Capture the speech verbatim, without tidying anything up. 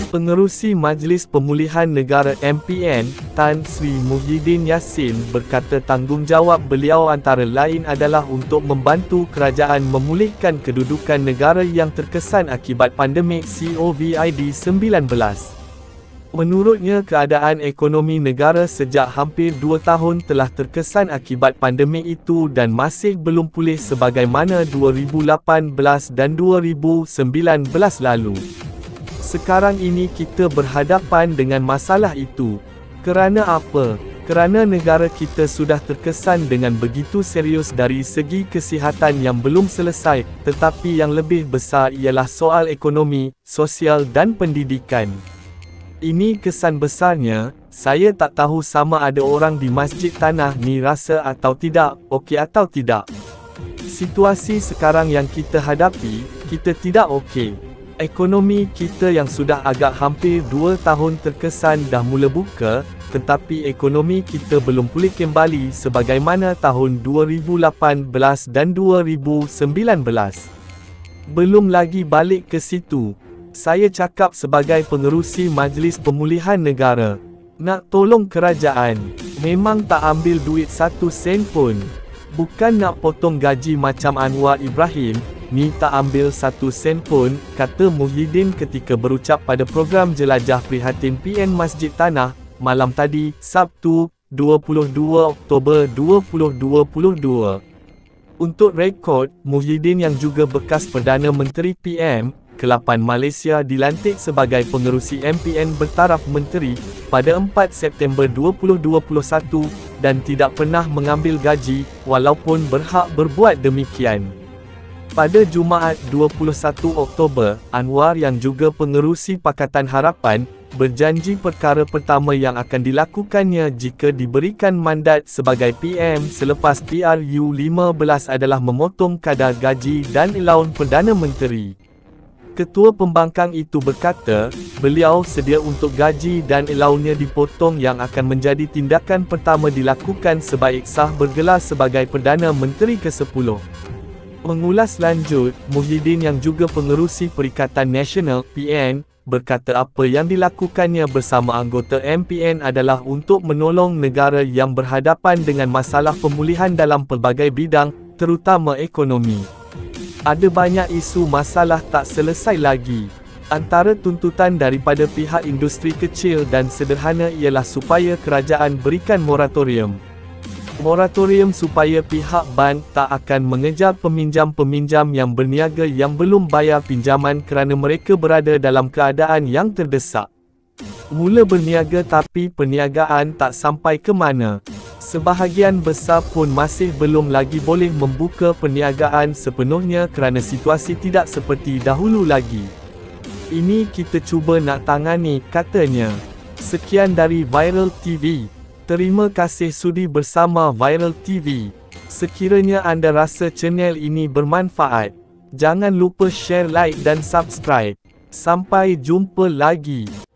Pengerusi Majlis Pemulihan Negara M P N, Tan Sri Muhyiddin Yassin berkata tanggungjawab beliau antara lain adalah untuk membantu kerajaan memulihkan kedudukan negara yang terkesan akibat pandemik COVID sembilan belas. Menurutnya, keadaan ekonomi negara sejak hampir dua tahun telah terkesan akibat pandemik itu dan masih belum pulih sebagaimana dua ribu lapan belas dan dua ribu sembilan belas lalu. Sekarang ini kita berhadapan dengan masalah itu. Kerana apa? Kerana negara kita sudah terkesan dengan begitu serius dari segi kesihatan yang belum selesai, tetapi yang lebih besar ialah soal ekonomi, sosial dan pendidikan. Ini kesan besarnya. Saya tak tahu sama ada orang di Masjid Tanah ni rasa atau tidak, okey atau tidak. Situasi sekarang yang kita hadapi, kita tidak okey. Ekonomi kita yang sudah agak hampir dua tahun terkesan dah mula buka, tetapi ekonomi kita belum pulih kembali sebagaimana tahun dua ribu lapan belas dan dua ribu sembilan belas. Belum lagi balik ke situ. Saya cakap sebagai pengerusi Majlis Pemulihan Negara. Nak tolong kerajaan, memang tak ambil duit satu sen pun. Bukan nak potong gaji macam Anwar Ibrahim, ni tak ambil satu sen pun, kata Muhyiddin ketika berucap pada program Jelajah Prihatin P N Masjid Tanah, malam tadi, Sabtu, dua puluh dua Oktober dua ribu dua puluh dua. Untuk rekod, Muhyiddin yang juga bekas Perdana Menteri P M ke lapan Malaysia dilantik sebagai pengerusi M P N bertaraf menteri pada empat September dua ribu dua puluh satu dan tidak pernah mengambil gaji, walaupun berhak berbuat demikian. Pada Jumaat dua puluh satu Oktober, Anwar yang juga pengerusi Pakatan Harapan, berjanji perkara pertama yang akan dilakukannya jika diberikan mandat sebagai P M selepas P R U lima belas adalah memotong kadar gaji dan ilaun Perdana Menteri. Ketua pembangkang itu berkata, beliau sedia untuk gaji dan ilaunnya dipotong yang akan menjadi tindakan pertama dilakukan sebaik sah bergelar sebagai Perdana Menteri kesepuluh. Mengulas lanjut, Muhyiddin yang juga pengerusi Perikatan Nasional P N, berkata apa yang dilakukannya bersama anggota M P N adalah untuk menolong negara yang berhadapan dengan masalah pemulihan dalam pelbagai bidang, terutama ekonomi. Ada banyak isu masalah tak selesai lagi. Antara tuntutan daripada pihak industri kecil dan sederhana ialah supaya kerajaan berikan moratorium. Moratorium supaya pihak bank tak akan mengejar peminjam-peminjam yang berniaga yang belum bayar pinjaman kerana mereka berada dalam keadaan yang terdesak. Mula berniaga tapi perniagaan tak sampai ke mana. Sebahagian besar pun masih belum lagi boleh membuka perniagaan sepenuhnya kerana situasi tidak seperti dahulu lagi. Ini kita cuba nak tangani, katanya. Sekian dari Viral T V. Terima kasih sudi bersama Viral T V. Sekiranya anda rasa channel ini bermanfaat, jangan lupa share, like dan subscribe. Sampai jumpa lagi.